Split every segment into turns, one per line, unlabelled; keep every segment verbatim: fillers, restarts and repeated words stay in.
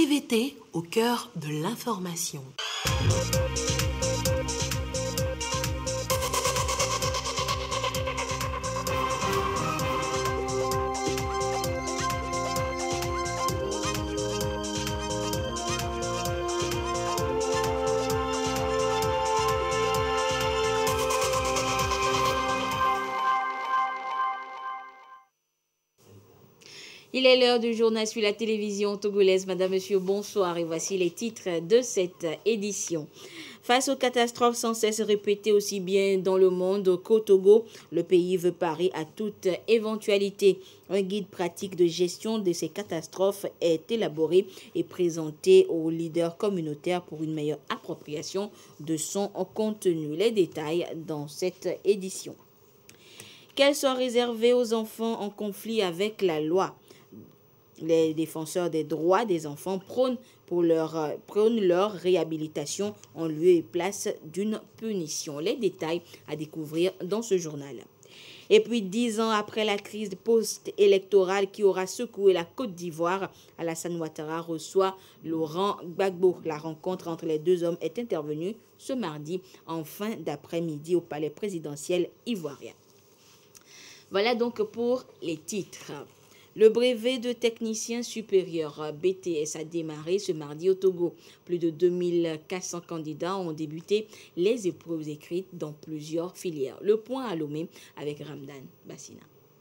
T V T au cœur de l'information.
Il est l'heure du journal sur la télévision togolaise. Madame, Monsieur, bonsoir et voici les titres de cette édition. Face aux catastrophes sans cesse répétées aussi bien dans le monde qu'au Togo, le pays veut parer à toute éventualité. Un guide pratique de gestion de ces catastrophes est élaboré et présenté aux leaders communautaires pour une meilleure appropriation de son contenu. Les détails dans cette édition. Qu'elle soit réservée aux enfants en conflit avec la loi. Les défenseurs des droits des enfants prônent, pour leur, euh, prônent leur réhabilitation en lieu et place d'une punition. Les détails à découvrir dans ce journal. Et puis, dix ans après la crise post-électorale qui aura secoué la Côte d'Ivoire, Alassane Ouattara reçoit Laurent Gbagbo. La rencontre entre les deux hommes est intervenue ce mardi en fin d'après-midi au palais présidentiel ivoirien. Voilà donc pour les titres. Le brevet de technicien supérieur B T S a démarré ce mardi au Togo. Plus de deux mille quatre cents candidats ont débuté les épreuves écrites dans plusieurs filières. Le point à Lomé avec Ramdan Bassina.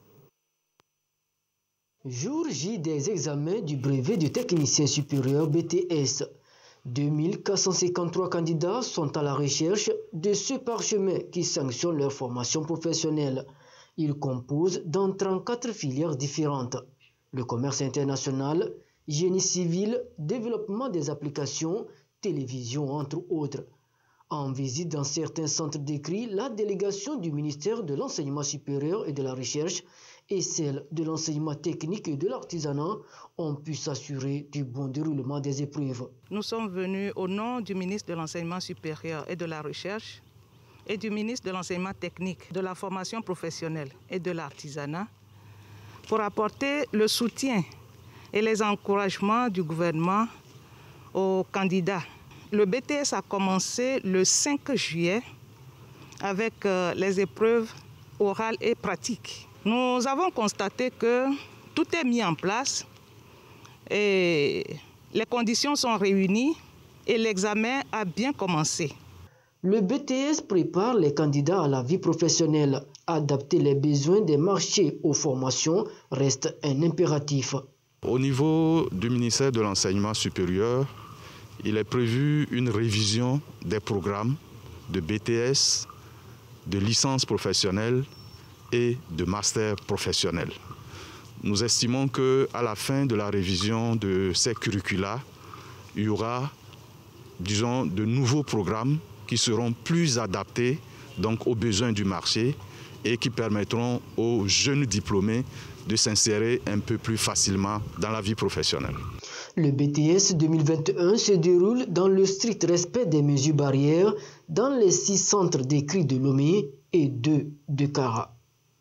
Jour J des examens du brevet de technicien supérieur B T S. deux mille quatre cent cinquante-trois candidats sont à la recherche de ce parchemin qui sanctionne leur formation professionnelle. Ils composent dans trente-quatre filières différentes. Le commerce international, génie civil, développement des applications, télévision entre autres. En visite dans certains centres d'écrit, la délégation du ministère de l'Enseignement supérieur et de la Recherche et celle de l'enseignement technique et de l'artisanat ont pu s'assurer du bon déroulement des épreuves.
Nous sommes venus au nom du ministre de l'Enseignement supérieur et de la Recherche et du ministre de l'Enseignement technique, de la formation professionnelle et de l'artisanat pour apporter le soutien et les encouragements du gouvernement aux candidats. Le B T S a commencé le cinq juillet avec euh, les épreuves orales et pratiques. Nous avons constaté que tout est mis en place et les conditions sont réunies et l'examen a bien commencé.
Le B T S prépare les candidats à la vie professionnelle. Adapter les besoins des marchés aux formations reste un impératif.
Au niveau du ministère de l'Enseignement supérieur, il est prévu une révision des programmes de B T S, de licence professionnelle et de master professionnel. Nous estimons qu'à la fin de la révision de ces curricula, il y aura, disons, de nouveaux programmes qui seront plus adaptés donc, aux besoins du marché et qui permettront aux jeunes diplômés de s'insérer un peu plus facilement dans la vie professionnelle.
Le B T S deux mille vingt et un se déroule dans le strict respect des mesures barrières dans les six centres d'écrit de Lomé et deux de Kara.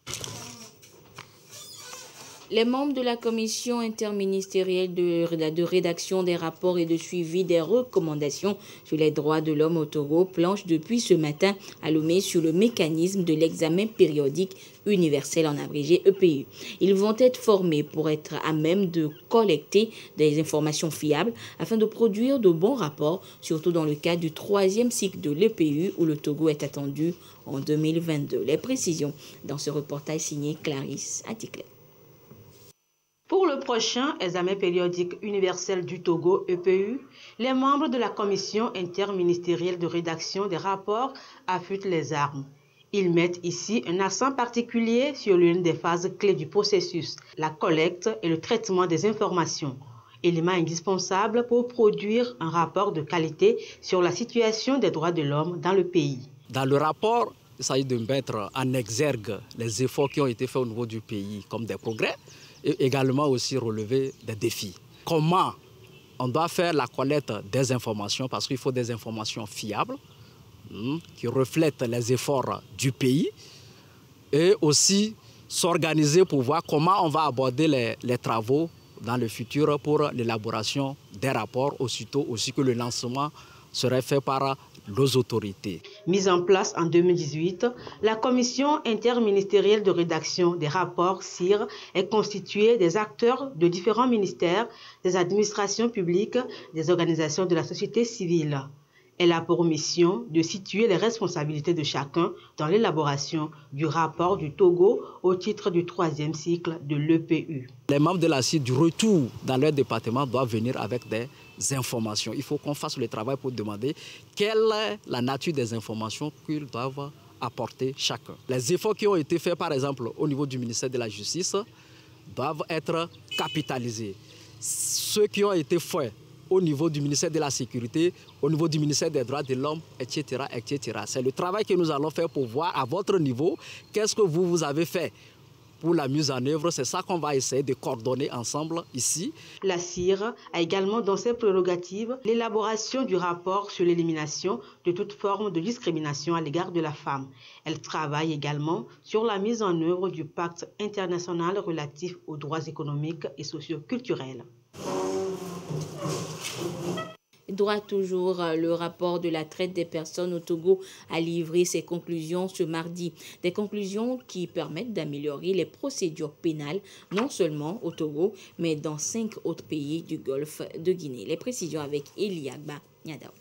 Les membres de la commission interministérielle de, de rédaction des rapports et de suivi des recommandations sur les droits de l'homme au Togo planchent depuis ce matin à Lomé sur le mécanisme de l'examen périodique universel en abrégé E P U. Ils vont être formés pour être à même de collecter des informations fiables afin de produire de bons rapports, surtout dans le cadre du troisième cycle de l'E P U où le Togo est attendu en deux mille vingt-deux. Les précisions dans ce reportage signé Clarisse Atikle.
Pour le prochain examen périodique universel du Togo E P U, les membres de la commission interministérielle de rédaction des rapports affûtent les armes. Ils mettent ici un accent particulier sur l'une des phases clés du processus, la collecte et le traitement des informations, élément indispensable pour produire un rapport de qualité sur la situation des droits de l'homme dans le pays.
Dans le rapport, il s'agit de mettre en exergue les efforts qui ont été faits au niveau du pays comme des progrès, et également aussi relever des défis. Comment on doit faire la collecte des informations, parce qu'il faut des informations fiables, hmm, qui reflètent les efforts du pays, et aussi s'organiser pour voir comment on va aborder les, les travaux dans le futur pour l'élaboration des rapports, aussitôt aussi que le lancement serait fait par nos autorités.
Mise en place en deux mille dix-huit, la commission interministérielle de rédaction des rapports C I R est constituée des acteurs de différents ministères, des administrations publiques, des organisations de la société civile. Elle a pour mission de situer les responsabilités de chacun dans l'élaboration du rapport du Togo au titre du troisième cycle de l'E P U.
Les membres de la C I R, du retour dans leur département, doivent venir avec des informations. Il faut qu'on fasse le travail pour demander quelle est la nature des informations qu'ils doivent apporter chacun. Les efforts qui ont été faits, par exemple, au niveau du ministère de la Justice, doivent être capitalisés. Ceux qui ont été faits au niveau du ministère de la Sécurité, au niveau du ministère des Droits de l'Homme, et cetera, et cetera. C'est le travail que nous allons faire pour voir à votre niveau qu'est-ce que vous, vous avez fait pour la mise en œuvre. C'est ça qu'on va essayer de coordonner ensemble ici.
La C I R a également dans ses prérogatives l'élaboration du rapport sur l'élimination de toute forme de discrimination à l'égard de la femme. Elle travaille également sur la mise en œuvre du pacte international relatif aux droits économiques et socio-culturels.
Droit toujours, le rapport de la traite des personnes au Togo a livré ses conclusions ce mardi. Des conclusions qui permettent d'améliorer les procédures pénales, non seulement au Togo, mais dans cinq autres pays du Golfe de Guinée. Les précisions avec Eliagba Niadao.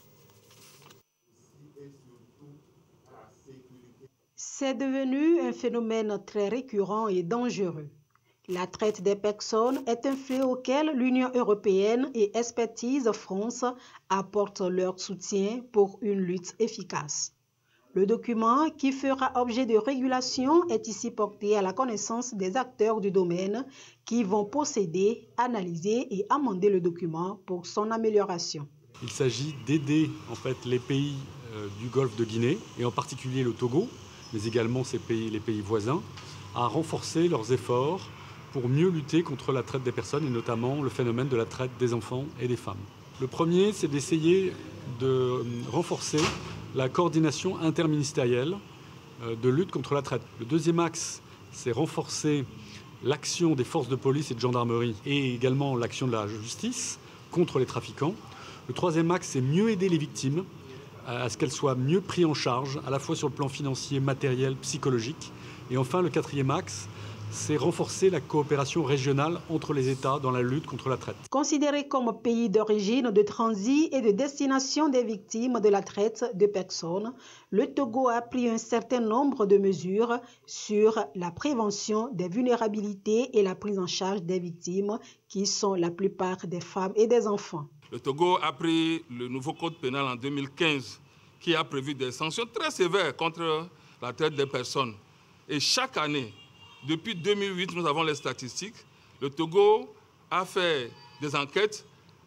C'est devenu un phénomène très récurrent et dangereux. La traite des personnes est un fléau auquel l'Union européenne et Expertise France apportent leur soutien pour une lutte efficace. Le document, qui fera objet de régulation, est ici porté à la connaissance des acteurs du domaine qui vont posséder, analyser et amender le document pour son amélioration.
Il s'agit d'aider en fait les pays euh, du Golfe de Guinée, et en particulier le Togo, mais également ces pays, les pays voisins, à renforcer leurs efforts pour mieux lutter contre la traite des personnes et notamment le phénomène de la traite des enfants et des femmes. Le premier, c'est d'essayer de renforcer la coordination interministérielle de lutte contre la traite. Le deuxième axe, c'est renforcer l'action des forces de police et de gendarmerie et également l'action de la justice contre les trafiquants. Le troisième axe, c'est mieux aider les victimes à ce qu'elles soient mieux prises en charge, à la fois sur le plan financier, matériel, psychologique. Et enfin, le quatrième axe, c'est renforcer la coopération régionale entre les États dans la lutte contre la traite.
Considéré comme pays d'origine, de transit et de destination des victimes de la traite de personnes, le Togo a pris un certain nombre de mesures sur la prévention des vulnérabilités et la prise en charge des victimes, qui sont la plupart des femmes et des enfants.
Le Togo a pris le nouveau code pénal en deux mille quinze, qui a prévu des sanctions très sévères contre la traite des personnes. Et chaque année, depuis deux mille huit, nous avons les statistiques. Le Togo a fait des enquêtes,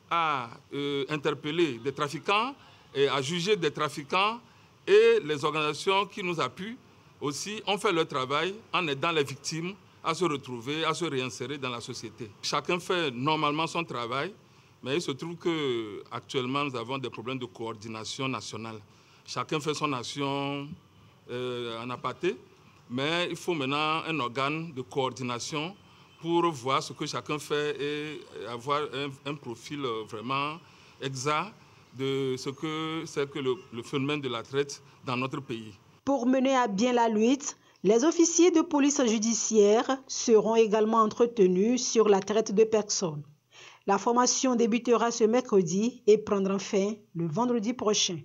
a euh, interpellé des trafiquants et a jugé des trafiquants, et les organisations qui nous appuient aussi ont fait leur travail en aidant les victimes à se retrouver, à se réinsérer dans la société. Chacun fait normalement son travail, mais il se trouve qu'actuellement nous avons des problèmes de coordination nationale. Chacun fait son action euh, en aparté. Mais il faut maintenant un organe de coordination pour voir ce que chacun fait et avoir un, un profil vraiment exact de ce que c'est que le, le phénomène de la traite dans notre pays.
Pour mener à bien la lutte, les officiers de police judiciaire seront également entretenus sur la traite de personnes. La formation débutera ce mercredi et prendra fin le vendredi prochain.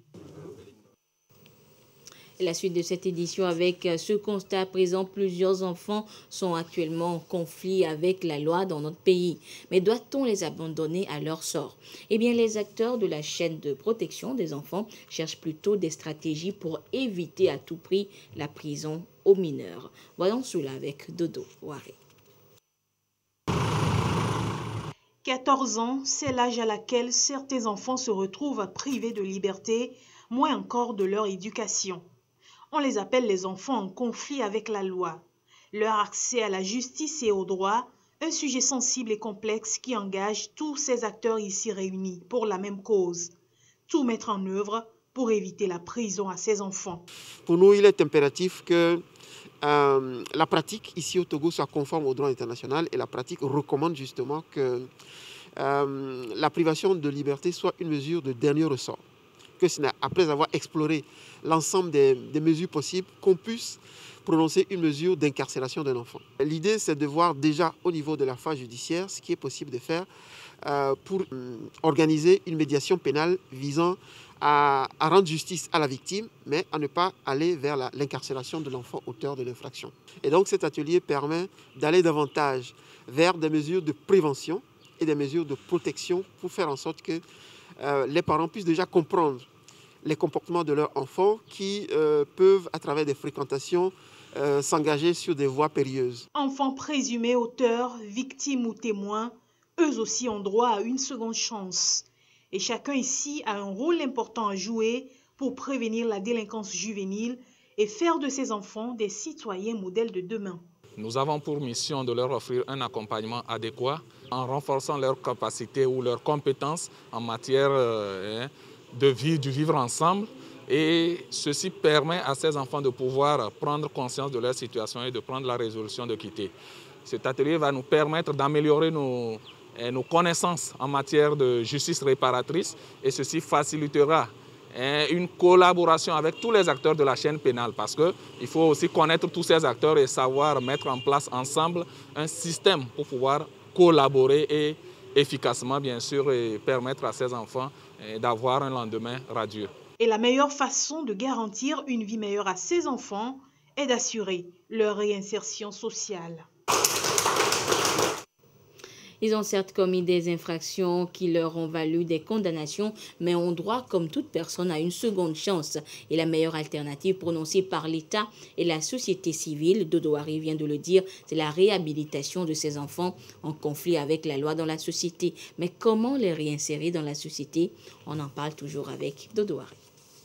La suite de cette édition avec ce constat à présent, plusieurs enfants sont actuellement en conflit avec la loi dans notre pays. Mais doit-on les abandonner à leur sort? Eh bien, les acteurs de la chaîne de protection des enfants cherchent plutôt des stratégies pour éviter à tout prix la prison aux mineurs. Voyons cela avec Dodo Ouaré.
quatorze ans, c'est l'âge à laquelle certains enfants se retrouvent privés de liberté, moins encore de leur éducation. On les appelle les enfants en conflit avec la loi. Leur accès à la justice et au droit, un sujet sensible et complexe qui engage tous ces acteurs ici réunis pour la même cause. Tout mettre en œuvre pour éviter la prison à ces enfants.
Pour nous, il est impératif que euh, la pratique ici au Togo soit conforme au droit international et la pratique recommande justement que euh, la privation de liberté soit une mesure de dernier ressort. Que c'est après avoir exploré l'ensemble des, des mesures possibles qu'on puisse prononcer une mesure d'incarcération d'un enfant. L'idée, c'est de voir déjà au niveau de la phase judiciaire ce qui est possible de faire euh, pour euh, organiser une médiation pénale visant à, à rendre justice à la victime, mais à ne pas aller vers l'incarcération de l'enfant auteur de l'infraction. Et donc cet atelier permet d'aller davantage vers des mesures de prévention et des mesures de protection pour faire en sorte que euh, les parents puissent déjà comprendre les comportements de leurs enfants qui euh, peuvent, à travers des fréquentations, euh, s'engager sur des voies périlleuses.
Enfants présumés auteurs, victimes ou témoins, eux aussi ont droit à une seconde chance. Et chacun ici a un rôle important à jouer pour prévenir la délinquance juvénile et faire de ces enfants des citoyens modèles de demain.
Nous avons pour mission de leur offrir un accompagnement adéquat en renforçant leurs capacités ou leurs compétences en matière euh, de vie, du vivre ensemble. Et ceci permet à ces enfants de pouvoir prendre conscience de leur situation et de prendre la résolution de quitter. Cet atelier va nous permettre d'améliorer nos, nos connaissances en matière de justice réparatrice et ceci facilitera une collaboration avec tous les acteurs de la chaîne pénale parce qu'il faut aussi connaître tous ces acteurs et savoir mettre en place ensemble un système pour pouvoir collaborer et efficacement, bien sûr, et permettre à ces enfants d'avoir un lendemain radieux.
Et la meilleure façon de garantir une vie meilleure à ces enfants est d'assurer leur réinsertion sociale.
Ils ont certes commis des infractions qui leur ont valu des condamnations, mais ont droit, comme toute personne, à une seconde chance. Et la meilleure alternative prononcée par l'État et la société civile, Dodo Hari vient de le dire, c'est la réhabilitation de ces enfants en conflit avec la loi dans la société. Mais comment les réinsérer dans la société? On en parle toujours avec Dodo Hari.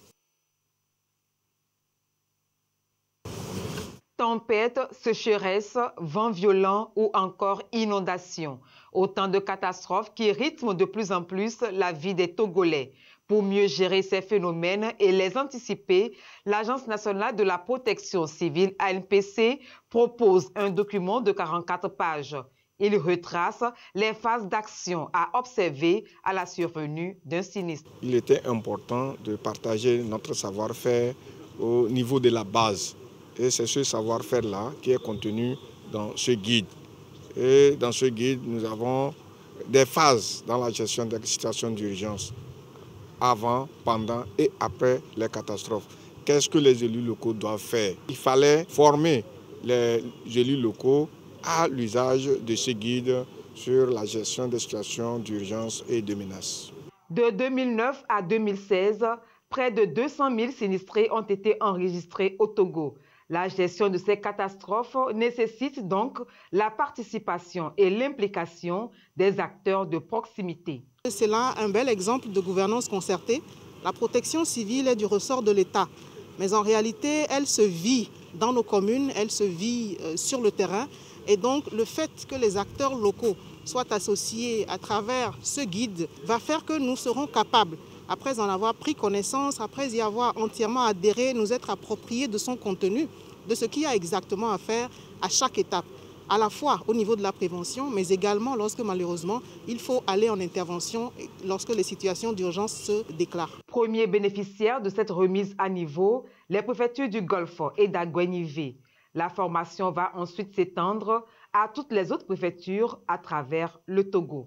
Tempête, sécheresse, vent violent ou encore inondation. Autant de catastrophes qui rythment de plus en plus la vie des Togolais. Pour mieux gérer ces phénomènes et les anticiper, l'Agence nationale de la protection civile A N P C propose un document de quarante-quatre pages. Il retrace les phases d'action à observer à la survenue d'un sinistre.
Il était important de partager notre savoir-faire au niveau de la base. Et c'est ce savoir-faire-là qui est contenu dans ce guide. Et dans ce guide, nous avons des phases dans la gestion des situations d'urgence, avant, pendant et après les catastrophes. Qu'est-ce que les élus locaux doivent faire? Il fallait former les élus locaux à l'usage de ce guide sur la gestion des situations d'urgence et de menaces.
De deux mille neuf à deux mille seize, près de deux cent mille sinistrés ont été enregistrés au Togo. La gestion de ces catastrophes nécessite donc la participation et l'implication des acteurs de proximité.
C'est là un bel exemple de gouvernance concertée. La protection civile est du ressort de l'État, mais en réalité, elle se vit dans nos communes, elle se vit sur le terrain. Et donc, le fait que les acteurs locaux soient associés à travers ce guide va faire que nous serons capables, après en avoir pris connaissance, après y avoir entièrement adhéré, nous être appropriés de son contenu, de ce qu'il y a exactement à faire à chaque étape, à la fois au niveau de la prévention, mais également lorsque malheureusement, il faut aller en intervention lorsque les situations d'urgence se déclarent.
Premier bénéficiaire de cette remise à niveau, les préfectures du Golfe et d'Aguenivé. La formation va ensuite s'étendre à toutes les autres préfectures à travers le Togo.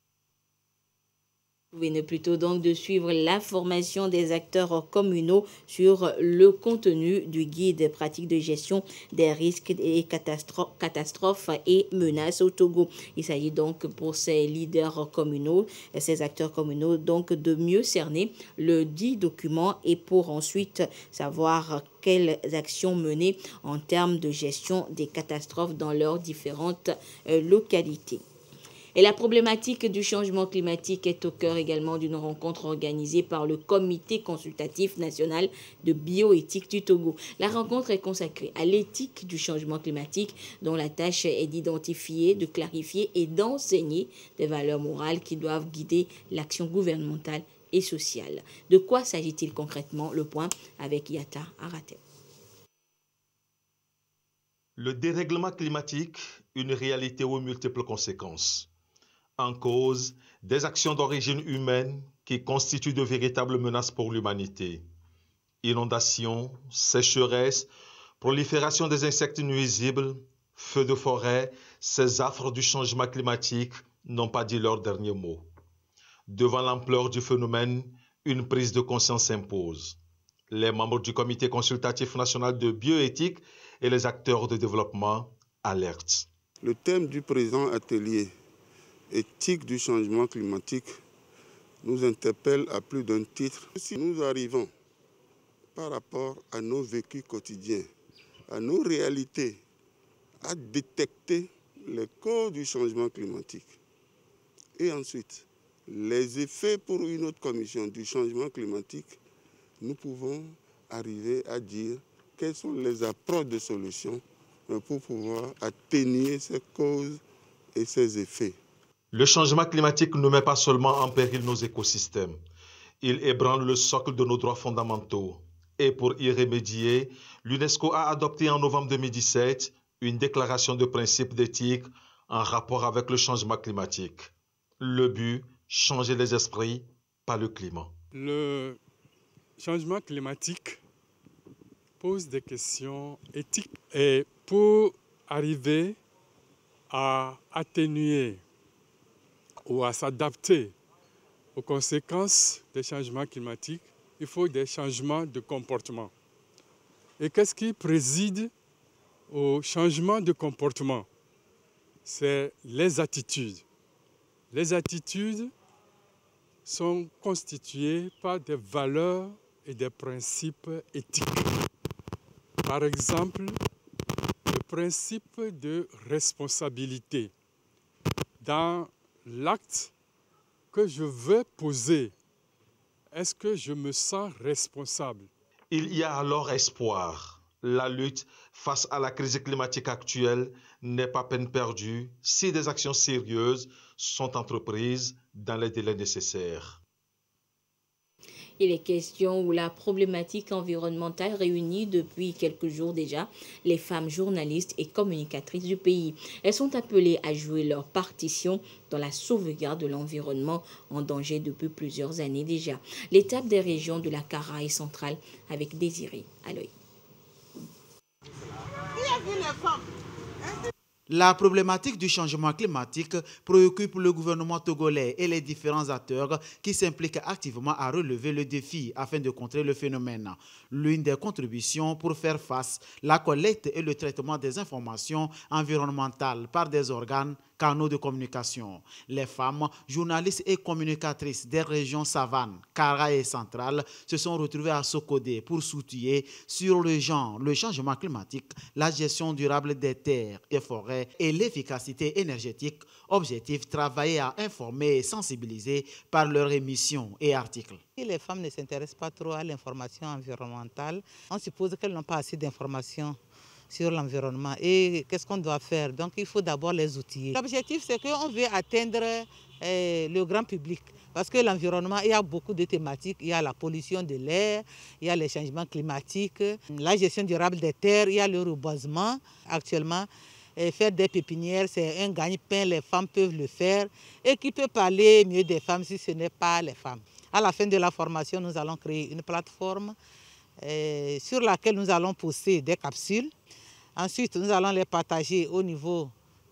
Vous venez plutôt donc de suivre l'information des acteurs communaux sur le contenu du guide pratique de gestion des risques et catastrophes, catastrophes et menaces au Togo. Il s'agit donc pour ces leaders communaux, ces acteurs communaux, donc de mieux cerner le dit document et pour ensuite savoir quelles actions mener en termes de gestion des catastrophes dans leurs différentes localités. Et la problématique du changement climatique est au cœur également d'une rencontre organisée par le Comité consultatif national de bioéthique du Togo. La rencontre est consacrée à l'éthique du changement climatique dont la tâche est d'identifier, de clarifier et d'enseigner des valeurs morales qui doivent guider l'action gouvernementale et sociale. De quoi s'agit-il concrètement? Le point avec Yata Arate.
Le dérèglement climatique, une réalité aux multiples conséquences. En cause, des actions d'origine humaine qui constituent de véritables menaces pour l'humanité. Inondations, sécheresses, prolifération des insectes nuisibles, feux de forêt, ces affres du changement climatique n'ont pas dit leur dernier mot. Devant l'ampleur du phénomène, une prise de conscience s'impose. Les membres du Comité consultatif national de bioéthique et les acteurs de développement alertent.
Le thème du présent atelier, éthique du changement climatique, nous interpelle à plus d'un titre. Si nous arrivons par rapport à nos vécus quotidiens, à nos réalités, à détecter les causes du changement climatique et ensuite les effets pour une autre commission du changement climatique, nous pouvons arriver à dire quelles sont les approches de solutions pour pouvoir atténuer ces causes et ces effets.
Le changement climatique ne met pas seulement en péril nos écosystèmes, il ébranle le socle de nos droits fondamentaux. Et pour y remédier, l'UNESCO a adopté en novembre deux mille dix-sept une déclaration de principe d'éthique en rapport avec le changement climatique. Le but, changer les esprits, pas le climat.
Le changement climatique pose des questions éthiques. Et pour arriver à atténuer ou à s'adapter aux conséquences des changements climatiques, il faut des changements de comportement. Et qu'est-ce qui préside au changement de comportement? C'est les attitudes. Les attitudes sont constituées par des valeurs et des principes éthiques. Par exemple, le principe de responsabilité. Dans l'acte que je veux poser, est-ce que je me sens responsable?
Il y a alors espoir. La lutte face à la crise climatique actuelle n'est pas peine perdue si des actions sérieuses sont entreprises dans les délais nécessaires.
Il est question où la problématique environnementale réunit depuis quelques jours déjà les femmes journalistes et communicatrices du pays. Elles sont appelées à jouer leur partition dans la sauvegarde de l'environnement en danger depuis plusieurs années déjà. L'étape des régions de la Caraïbe centrale avec Désiré Aloy.
La problématique du changement climatique préoccupe le gouvernement togolais et les différents acteurs qui s'impliquent activement à relever le défi afin de contrer le phénomène. L'une des contributions pour faire face, la collecte et le traitement des informations environnementales par des organes, canaux de communication. Les femmes, journalistes et communicatrices des régions Savane, Kara et Centrale se sont retrouvées à Sokodé pour s'outiller sur le genre, le changement climatique, la gestion durable des terres et forêts et l'efficacité énergétique. Objectif, travailler à informer et sensibiliser par leurs émissions et articles.
Si les femmes ne s'intéressent pas trop à l'information environnementale, on suppose qu'elles n'ont pas assez d'informations sur l'environnement. Et qu'est-ce qu'on doit faire? Donc il faut d'abord les outiller. L'objectif, c'est qu'on veut atteindre eh, le grand public. Parce que l'environnement, il y a beaucoup de thématiques. Il y a la pollution de l'air, il y a les changements climatiques, la gestion durable des terres, il y a le reboisement. Actuellement, eh, faire des pépinières, c'est un gagne-pain, les femmes peuvent le faire. Et qui peut parler mieux des femmes si ce n'est pas les femmes? À la fin de la formation, nous allons créer une plateforme eh, sur laquelle nous allons poster des capsules. Ensuite, nous allons les partager au niveau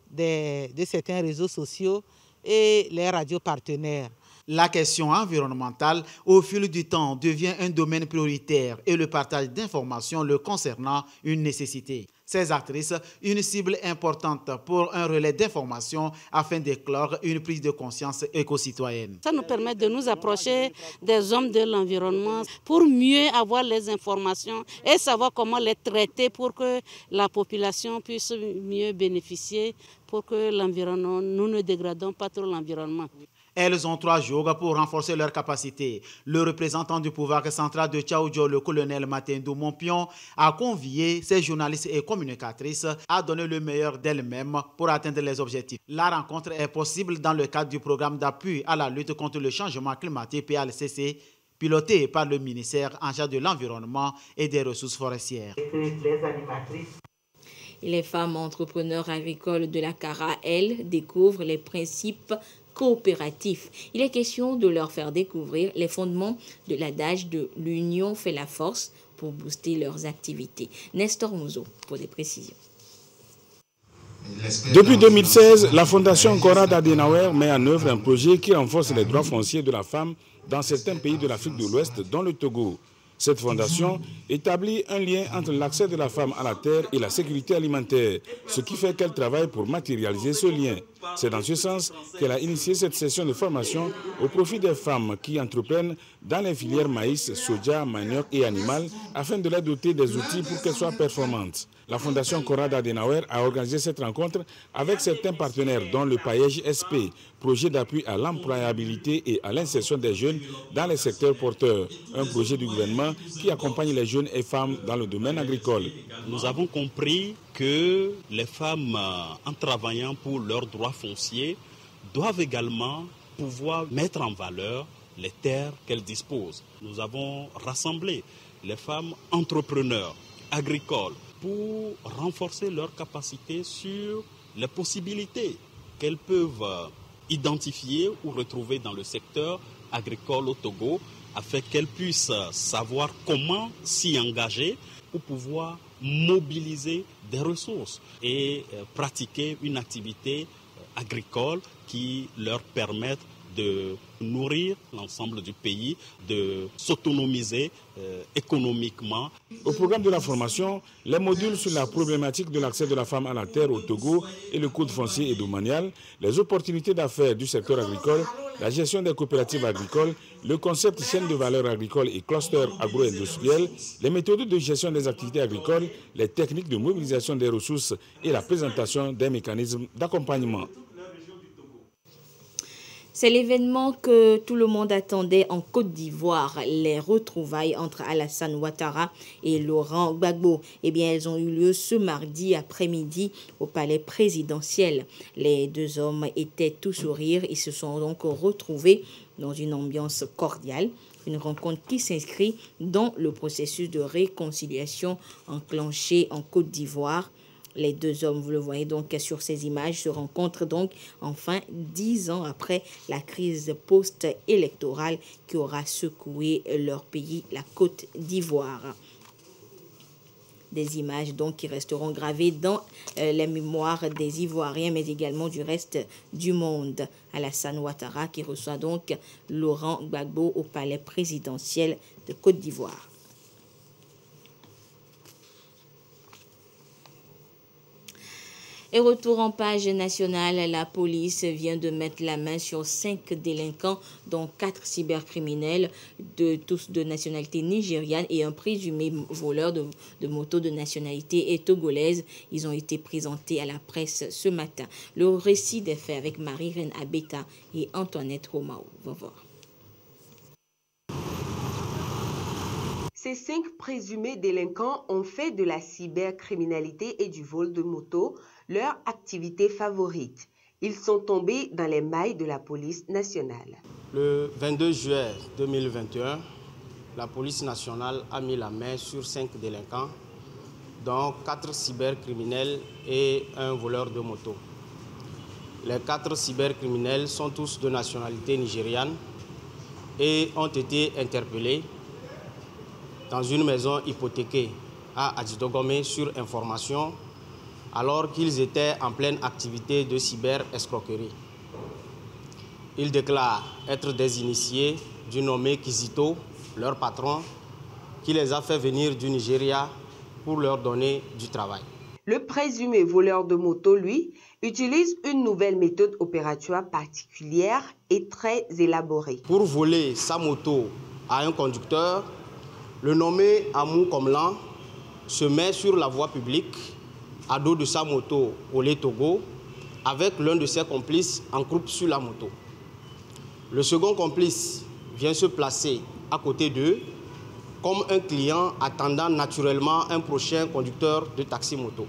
des, de certains réseaux sociaux et les radios partenaires.
La question environnementale, au fil du temps, devient un domaine prioritaire et le partage d'informations le concernant une nécessité. Ces actrices, une cible importante pour un relais d'information afin d'éclore une prise de conscience éco-citoyenne.
Ça nous permet de nous approcher des hommes de l'environnement pour mieux avoir les informations et savoir comment les traiter pour que la population puisse mieux bénéficier, pour que l'environnement, nous ne dégradons pas trop l'environnement.
Elles ont trois jours pour renforcer leurs capacités. Le représentant du pouvoir central de Tchaoudjo, le colonel Matendou Mompion, a convié ses journalistes et communicatrices à donner le meilleur d'elles-mêmes pour atteindre les objectifs. La rencontre est possible dans le cadre du programme d'appui à la lutte contre le changement climatique P L C C, piloté par le ministère en charge de l'environnement et des ressources forestières.
Et les femmes entrepreneurs agricoles de la Cara, elles, découvrent les principes coopératifs. Il est question de leur faire découvrir les fondements de l'adage de l'union fait la force pour booster leurs activités. Nestor Mouzo pour des précisions.
Depuis deux mille seize, la Fondation Konrad Adenauer met en œuvre un projet qui renforce les droits fonciers de la femme dans certains pays de l'Afrique de l'Ouest, dont le Togo. Cette fondation établit un lien entre l'accès de la femme à la terre et la sécurité alimentaire, ce qui fait qu'elle travaille pour matérialiser ce lien. C'est dans ce sens qu'elle a initié cette session de formation au profit des femmes qui entreprennent dans les filières maïs, soja, manioc et animal afin de les doter des outils pour qu'elles soient performantes. La Fondation Konrad Adenauer a organisé cette rencontre avec certains partenaires dont le P A E J S P, projet d'appui à l'employabilité et à l'insertion des jeunes dans les secteurs porteurs, un projet du gouvernement qui accompagne les jeunes et femmes dans le domaine agricole.
Nous avons compris que les femmes, en travaillant pour leurs droits fonciers, doivent également pouvoir mettre en valeur les terres qu'elles disposent. Nous avons rassemblé les femmes entrepreneurs agricoles pour renforcer leur capacité sur les possibilités qu'elles peuvent identifier ou retrouver dans le secteur agricole au Togo, afin qu'elles puissent savoir comment s'y engager pour pouvoir mobiliser des ressources et pratiquer une activité agricole qui leur permette de nourrir l'ensemble du pays, de s'autonomiser euh, économiquement.
Au programme de la formation, les modules sur la problématique de l'accès de la femme à la terre au Togo et le code foncier et domanial, les opportunités d'affaires du secteur agricole, la gestion des coopératives agricoles, le concept chaîne de valeur agricole et cluster agro-industriel, les méthodes de gestion des activités agricoles, les techniques de mobilisation des ressources et la présentation des mécanismes d'accompagnement.
C'est l'événement que tout le monde attendait en Côte d'Ivoire, les retrouvailles entre Alassane Ouattara et Laurent Gbagbo. Eh bien, elles ont eu lieu ce mardi après-midi au palais présidentiel. Les deux hommes étaient tout sourire. Ils se sont donc retrouvés dans une ambiance cordiale. Une rencontre qui s'inscrit dans le processus de réconciliation enclenché en Côte d'Ivoire. Les deux hommes, vous le voyez donc sur ces images, se rencontrent donc enfin dix ans après la crise post-électorale qui aura secoué leur pays, la Côte d'Ivoire. Des images donc qui resteront gravées dans euh, les mémoires des Ivoiriens, mais également du reste du monde. Alassane Ouattara qui reçoit donc Laurent Gbagbo au palais présidentiel de Côte d'Ivoire. Et retour en page nationale, la police vient de mettre la main sur cinq délinquants, dont quatre cybercriminels, de, tous de nationalité nigériane et un présumé voleur de, de moto de nationalité et togolaise. Ils ont été présentés à la presse ce matin. Le récit des faits avec Marie-Reine Abeta et Antoinette Romao. On va voir.
Ces cinq présumés délinquants ont fait de la cybercriminalité et du vol de moto leur activité favorite. Ils sont tombés dans les mailles de la police nationale.
Le vingt-deux juillet deux mille vingt et un, la police nationale a mis la main sur cinq délinquants, dont quatre cybercriminels et un voleur de moto. Les quatre cybercriminels sont tous de nationalité nigériane et ont été interpellés dans une maison hypothéquée à Adjidogomé sur information alors qu'ils étaient en pleine activité de cyber-escroquerie. Ils déclarent être des initiés du nommé Kizito, leur patron, qui les a fait venir du Nigeria pour leur donner du travail.
Le présumé voleur de moto, lui, utilise une nouvelle méthode opératoire particulière et très élaborée.
Pour voler sa moto à un conducteur, le nommé Amou Komlan se met sur la voie publique à dos de sa moto au lait Togo avec l'un de ses complices en croupe sur la moto. Le second complice vient se placer à côté d'eux comme un client attendant naturellement un prochain conducteur de taxi-moto.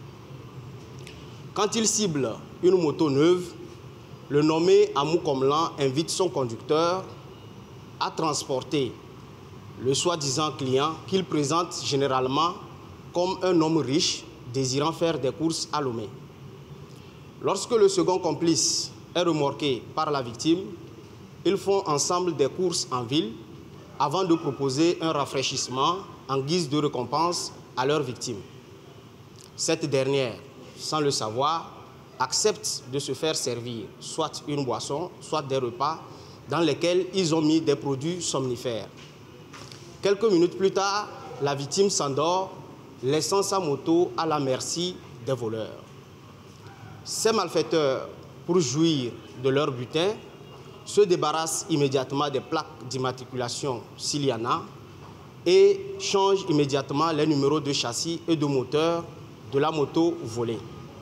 Quand il cible une moto neuve, le nommé Amou Komlan invite son conducteur à transporter le soi-disant client qu'il présente généralement comme un homme riche désirant faire des courses à Lomé. Lorsque le second complice est remorqué par la victime, ils font ensemble des courses en ville avant de proposer un rafraîchissement en guise de récompense à leur victime. Cette dernière, sans le savoir, accepte de se faire servir soit une boisson, soit des repas dans lesquels ils ont mis des produits somnifères. Quelques minutes plus tard, la victime s'endort, laissant sa moto à la merci des voleurs. Ces malfaiteurs, pour jouir de leur butin, se débarrassent immédiatement des plaques d'immatriculation s'il y en a et changent immédiatement les numéros de châssis et de moteur de la moto volée.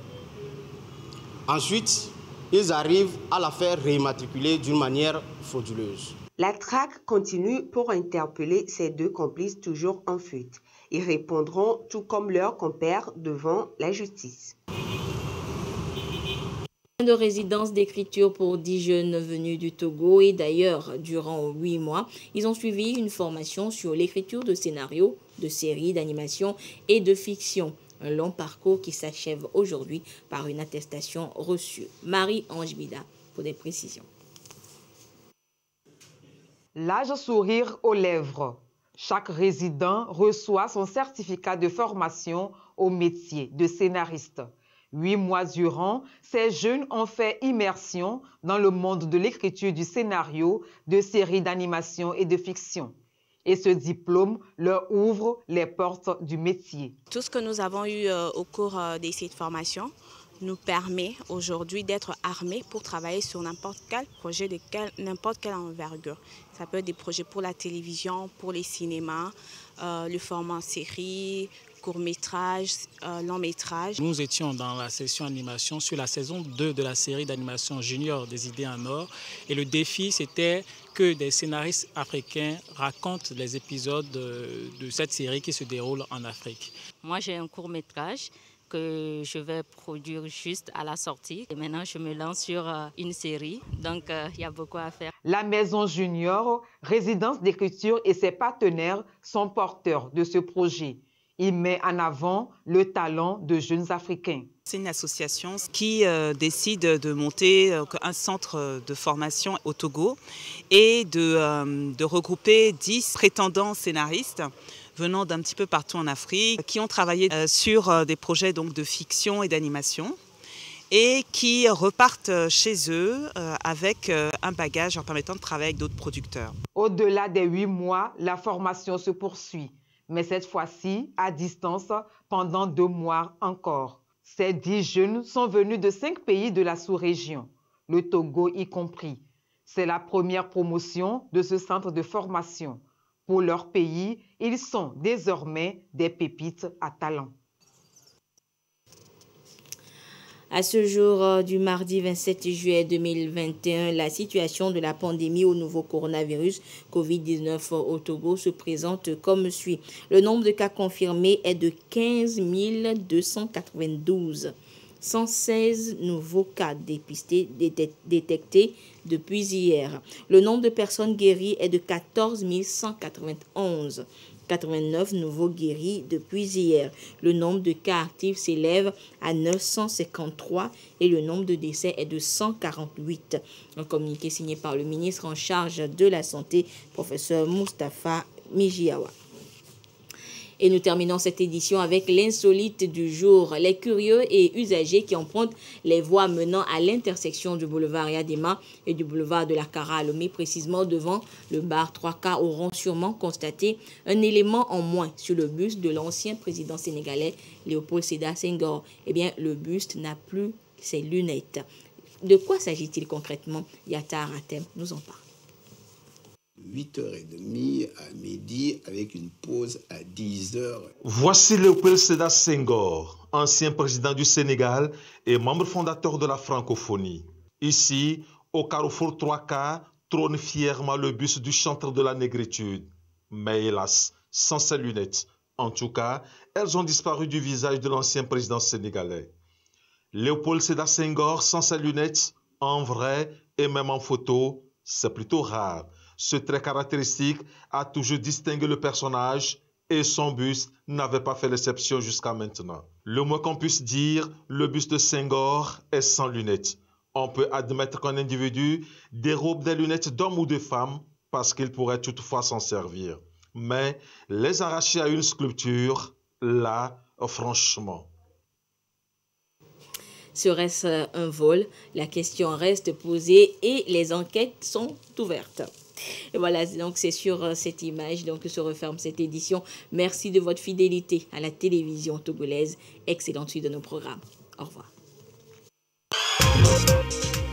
Ensuite, ils arrivent à la faire réimmatriculer d'une manière frauduleuse.
La traque continue pour interpeller ces deux complices toujours en fuite. Ils répondront tout comme leurs compères devant la justice.
De résidence d'écriture pour dix jeunes venus du Togo et d'ailleurs, durant huit mois, ils ont suivi une formation sur l'écriture de scénarios, de séries, d'animation et de fiction. Un long parcours qui s'achève aujourd'hui par une attestation reçue. Marie-Ange Bida pour des précisions.
L'âge sourire aux lèvres. Chaque résident reçoit son certificat de formation au métier de scénariste. Huit mois durant, ces jeunes ont fait immersion dans le monde de l'écriture du scénario, de séries d'animation et de fiction. Et ce diplôme leur ouvre les portes du métier.
Tout ce que nous avons eu euh, au cours euh, de cette formation nous permet aujourd'hui d'être armés pour travailler sur n'importe quel projet de n'importe quelle envergure. Ça peut être des projets pour la télévision, pour les cinémas, euh, le format en série, court-métrage, euh, long-métrage.
Nous étions dans la session animation sur la saison deux de la série d'animation Junior des idées en or. Et le défi, c'était que des scénaristes africains racontent les épisodes de, de cette série qui se déroule en Afrique.
Moi, j'ai un court-métrage que je vais produire juste à la sortie. Et maintenant, je me lance sur euh, une série. Donc, il euh, y a beaucoup à faire.
La Maison Junior, résidence d'écriture et ses partenaires sont porteurs de ce projet. Il met en avant le talent de jeunes Africains.
C'est une association qui euh, décide de monter euh, un centre de formation au Togo et de, euh, de regrouper dix prétendants scénaristes venant d'un petit peu partout en Afrique, qui ont travaillé euh, sur euh, des projets donc, de fiction et d'animation et qui repartent chez eux euh, avec euh, un bagage leur permettant de travailler avec d'autres producteurs.
Au-delà des huit mois, la formation se poursuit. Mais cette fois-ci, à distance, pendant deux mois encore. Ces dix jeunes sont venus de cinq pays de la sous-région, le Togo y compris. C'est la première promotion de ce centre de formation. Pour leur pays, ils sont désormais des pépites à talent.
À ce jour du mardi vingt-sept juillet deux mille vingt et un, la situation de la pandémie au nouveau coronavirus covid dix-neuf au Togo se présente comme suit. Le nombre de cas confirmés est de quinze mille deux cent quatre-vingt-douze. cent seize nouveaux cas dépistés, détectés depuis hier. Le nombre de personnes guéries est de quatorze mille cent quatre-vingt-onze. quatre-vingt-neuf nouveaux guéris depuis hier. Le nombre de cas actifs s'élève à neuf cent cinquante-trois et le nombre de décès est de cent quarante-huit. Un communiqué signé par le ministre en charge de la Santé, professeur Moustapha Mijiawa. Et nous terminons cette édition avec l'insolite du jour. Les curieux et usagers qui empruntent les voies menant à l'intersection du boulevard Yadema et du boulevard de la Kara à Lomé, précisément devant le bar trois K, auront sûrement constaté un élément en moins sur le buste de l'ancien président sénégalais Léopold Sédar Senghor. Eh bien, le buste n'a plus ses lunettes. De quoi s'agit-il concrètement? Yata Aratem nous en parle.
huit heures trente à midi avec une pause à dix heures.
Voici Léopold Sédar Senghor, ancien président du Sénégal et membre fondateur de la francophonie. Ici, au carrefour trois K, trône fièrement le buste du chanteur de la négritude. Mais hélas, sans ses lunettes. En tout cas, elles ont disparu du visage de l'ancien président sénégalais. Léopold Sédar Senghor sans ses lunettes, en vrai et même en photo, c'est plutôt rare. Ce trait caractéristique a toujours distingué le personnage et son buste n'avait pas fait l'exception jusqu'à maintenant. Le moins qu'on puisse dire, le buste de Senghor est sans lunettes. On peut admettre qu'un individu dérobe des lunettes d'homme ou de femme parce qu'il pourrait toutefois s'en servir. Mais les arracher à une sculpture, là, franchement.
Serait-ce un vol? La question reste posée et les enquêtes sont ouvertes. Et voilà, donc c'est sur cette image donc, que se referme cette édition. Merci de votre fidélité à la télévision togolaise. Excellente suite de nos programmes. Au revoir.